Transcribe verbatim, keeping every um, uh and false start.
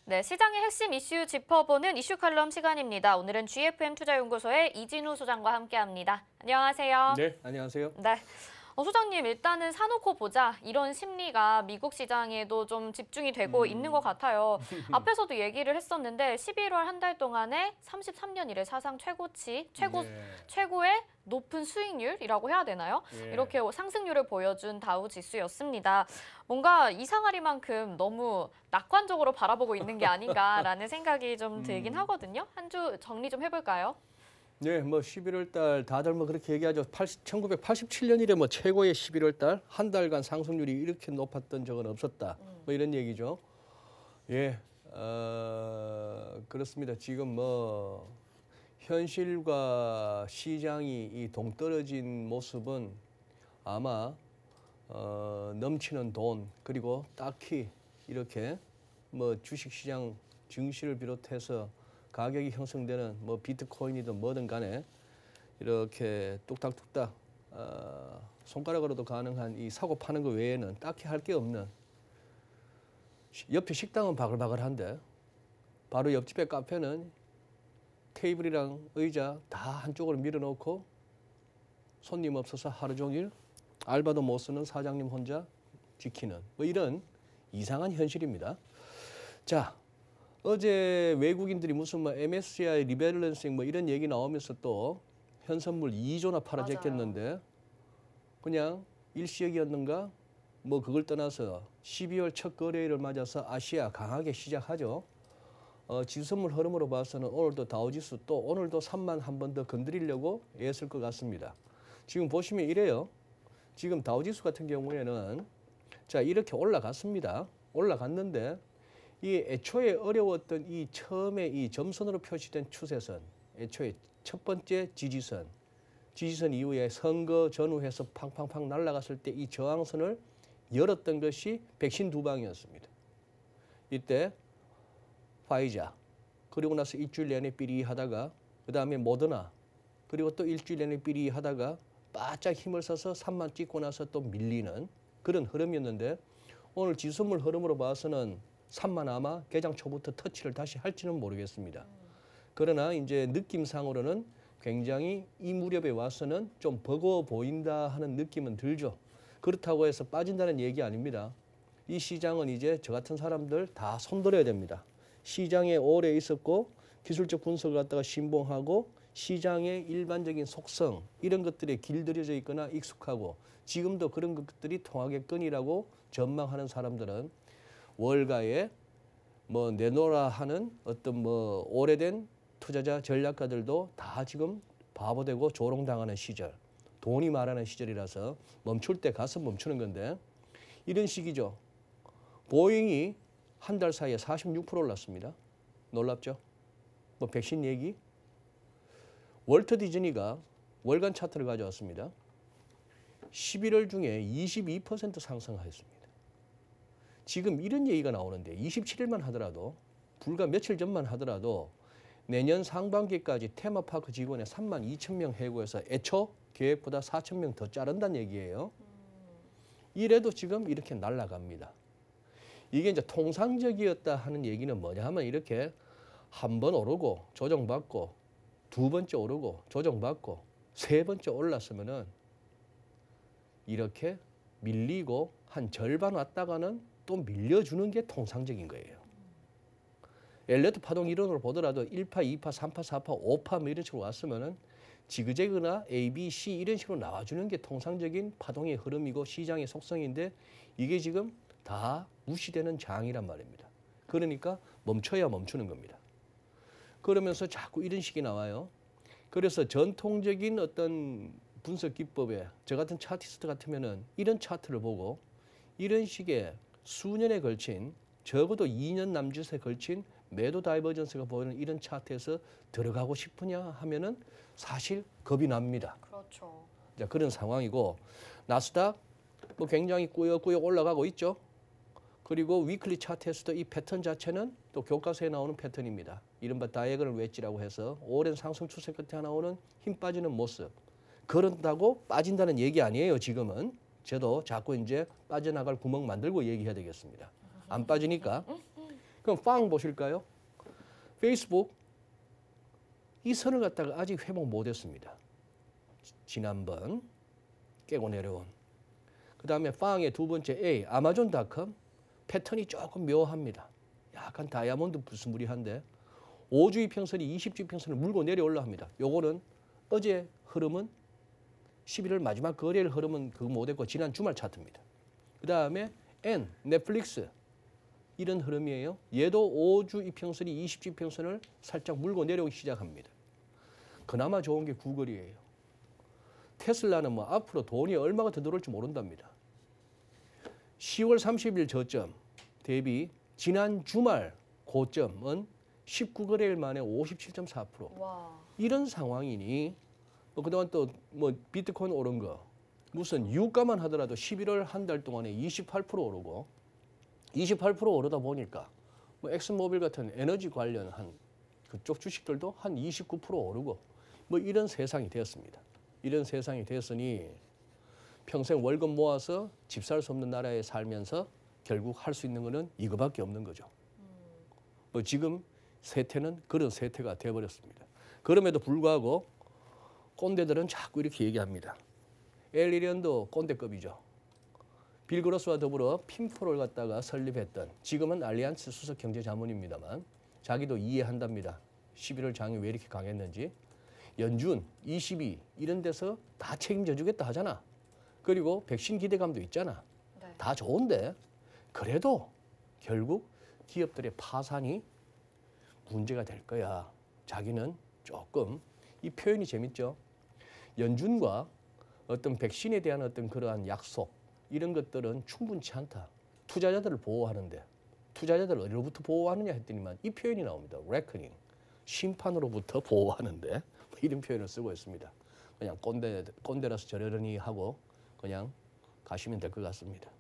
네, 시장의 핵심 이슈 짚어보는 이슈 칼럼 시간입니다. 오늘은 지에프엠 투자연구소의 이진우 소장과 함께합니다. 안녕하세요. 네, 안녕하세요. 네. 어, 소장님, 일단은 사놓고 보자. 이런 심리가 미국 시장에도 좀 집중이 되고 음. 있는 것 같아요. 앞에서도 얘기를 했었는데 십일월 한 달 동안에 삼십삼 년 이래 사상 최고치, 최고, 네. 최고의 높은 수익률이라고 해야 되나요? 예. 이렇게 상승률을 보여준 다우 지수였습니다. 뭔가 이상하리만큼 너무 낙관적으로 바라보고 있는 게 아닌가라는 생각이 좀 들긴 음. 하거든요. 한 주 정리 좀 해볼까요? 네, 뭐 십일월 달 다들 뭐 그렇게 얘기하죠. 천구백팔십칠 년이래 뭐 최고의 십일월 달 한 달간 상승률이 이렇게 높았던 적은 없었다. 음. 뭐 이런 얘기죠. 예, 어, 그렇습니다. 지금 뭐 현실과 시장이 이 동떨어진 모습은 아마 어, 넘치는 돈 그리고 딱히 이렇게 뭐 주식시장 증시를 비롯해서 가격이 형성되는 뭐 비트코인이든 뭐든 간에 이렇게 뚝딱뚝딱 어, 손가락으로도 가능한 이 사고 파는 것 외에는 딱히 할 게 없는, 옆에 식당은 바글바글한데 바로 옆집에 카페는 테이블이랑 의자 다 한쪽으로 밀어놓고 손님 없어서 하루 종일 알바도 못 쓰는 사장님 혼자 지키는 뭐 이런 이상한 현실입니다. 자, 어제 외국인들이 무슨 뭐 엠에스시아이 리밸런싱 뭐 이런 얘기 나오면서 또 현선물 이조나 팔아제꼈는데 그냥 일시적이었는가? 뭐 그걸 떠나서 십이월 첫 거래일을 맞아서 아시아 강하게 시작하죠. 어, 지수선물 흐름으로 봐서는 오늘도 다우지수 또 오늘도 삼만 한 번 더 건드리려고 애쓸 것 같습니다. 지금 보시면 이래요. 지금 다우지수 같은 경우에는 자 이렇게 올라갔습니다. 올라갔는데 이 애초에 어려웠던 이 처음에 이 점선으로 표시된 추세선, 애초에 첫 번째 지지선, 지지선 이후에 선거 전후해서 팡팡팡 날아갔을 때 이 저항선을 열었던 것이 백신 두 방이었습니다. 이때 화이자, 그리고 나서 일주일 내내 삐리하다가 그 다음에 모더나, 그리고 또 일주일 내내 삐리하다가 바짝 힘을 써서 삼만 찍고 나서 또 밀리는 그런 흐름이었는데 오늘 지수선물 흐름으로 봐서는 삼만 아마 개장 초부터 터치를 다시 할지는 모르겠습니다. 그러나 이제 느낌상으로는 굉장히 이 무렵에 와서는 좀 버거워 보인다 하는 느낌은 들죠. 그렇다고 해서 빠진다는 얘기 아닙니다. 이 시장은 이제 저 같은 사람들 다 손들어야 됩니다. 시장에 오래 있었고 기술적 분석을 갖다가 신봉하고 시장의 일반적인 속성 이런 것들에 길들여져 있거나 익숙하고 지금도 그런 것들이 통하겠거니라고 전망하는 사람들은 월가에 뭐 내놓으라 하는 어떤 뭐 오래된 투자자 전략가들도 다 지금 바보되고 조롱당하는 시절, 돈이 말하는 시절이라서 멈출 때 가서 멈추는 건데 이런 식이죠. 보잉이 한 달 사이에 사십육 퍼센트 올랐습니다. 놀랍죠? 뭐 백신 얘기? 월트 디즈니가 월간 차트를 가져왔습니다. 십일월 중에 이십이 퍼센트 상승하였습니다. 지금 이런 얘기가 나오는데 이십칠 일만 하더라도 불과 며칠 전만 하더라도 내년 상반기까지 테마파크 직원의 삼만 이천 명 해고해서 애초 계획보다 사천 명 더 자른다는 얘기예요. 이래도 지금 이렇게 날아갑니다. 이게 이제 통상적이었다 하는 얘기는 뭐냐 하면 이렇게 한 번 오르고 조정받고 두 번째 오르고 조정받고 세 번째 올랐으면은 이렇게 밀리고 한 절반 왔다가는 또 밀려주는 게 통상적인 거예요. 엘리어트 파동 이론으로 보더라도 일 파, 이 파, 삼 파, 사 파, 오 파 뭐 이런 식으로 왔으면은 지그재그나 A, B, C 이런 식으로 나와주는 게 통상적인 파동의 흐름이고 시장의 속성인데 이게 지금 다 무시되는 장이란 말입니다. 그러니까 멈춰야 멈추는 겁니다. 그러면서 자꾸 이런 식이 나와요. 그래서 전통적인 어떤 분석 기법에 저 같은 차티스트 같으면은 이런 차트를 보고 이런 식의 수년에 걸친 적어도 이 년 남짓에 걸친 매도 다이버전스가 보이는 이런 차트에서 들어가고 싶으냐 하면은 사실 겁이 납니다. 그렇죠. 자, 그런 상황이고 나스닥 뭐 굉장히 꾸역꾸역 올라가고 있죠. 그리고 위클리 차트에서도 이 패턴 자체는 또 교과서에 나오는 패턴입니다. 이른바 다이애고널 웨지라고 해서 오랜 상승 추세 끝에 나오는 힘 빠지는 모습. 그런다고 빠진다는 얘기 아니에요. 지금은. 저도 자꾸 이제 빠져나갈 구멍 만들고 얘기해야 되겠습니다. 안 빠지니까. 그럼 빵 보실까요? 페이스북 이 선을 갖다가 아직 회복 못했습니다. 지난번 깨고 내려온. 그 다음에 빵의 두 번째 A, 아마존닷컴 패턴이 조금 묘합니다. 약간 다이아몬드 부스무리한데 오 주 이평선이 이십 주 이평선을 물고 내려올라 합니다. 요거는 어제 흐름은 십일월 마지막 거래일 흐름은 그거 못했고 지난 주말 차트입니다. 그 다음에 N, 넷플릭스 이런 흐름이에요. 얘도 오 주 이평선이 이십 주 이평선을 살짝 물고 내려오기 시작합니다. 그나마 좋은 게 구글이에요. 테슬라는 뭐 앞으로 돈이 얼마가 더 들어올지 모른답니다. 시월 삼십일 저점 대비 지난 주말 고점은 십구 거래일 만에 오십칠 점 사 퍼센트. 와. 이런 상황이니 뭐 그동안 또 뭐 비트코인 오른 거 무슨 유가만 하더라도 십일월 한 달 동안에 이십팔 퍼센트 오르고 이십팔 퍼센트 오르다 보니까 뭐 엑슨모빌 같은 에너지 관련한 그쪽 주식들도 한 이십구 퍼센트 오르고 뭐 이런 세상이 되었습니다. 이런 세상이 됐으니 평생 월급 모아서 집 살 수 없는 나라에 살면서 결국 할 수 있는 거는 이거밖에 없는 거죠. 뭐 지금 세태는 그런 세태가 되어버렸습니다. 그럼에도 불구하고 꼰대들은 자꾸 이렇게 얘기합니다. 엘리련도 꼰대급이죠. 빌 그로스와 더불어 핀포를 갖다가 설립했던 지금은 알리안스 수석 경제자문입니다만 자기도 이해한답니다. 십일월 장이 왜 이렇게 강했는지. 연준, 이십이 이런 데서 다 책임져 주겠다 하잖아. 그리고 백신 기대감도 있잖아. 네. 다 좋은데 그래도 결국 기업들의 파산이 문제가 될 거야. 자기는 조금 이 표현이 재밌죠. 연준과 어떤 백신에 대한 어떤 그러한 약속 이런 것들은 충분치 않다. 투자자들을 보호하는데 투자자들을 어디로부터 보호하느냐 했더니만 이 표현이 나옵니다. reckoning, 심판으로부터 보호하는데 이런 표현을 쓰고 있습니다. 그냥 꼰대, 꼰대라서 저러려니 하고 그냥 가시면 될 것 같습니다.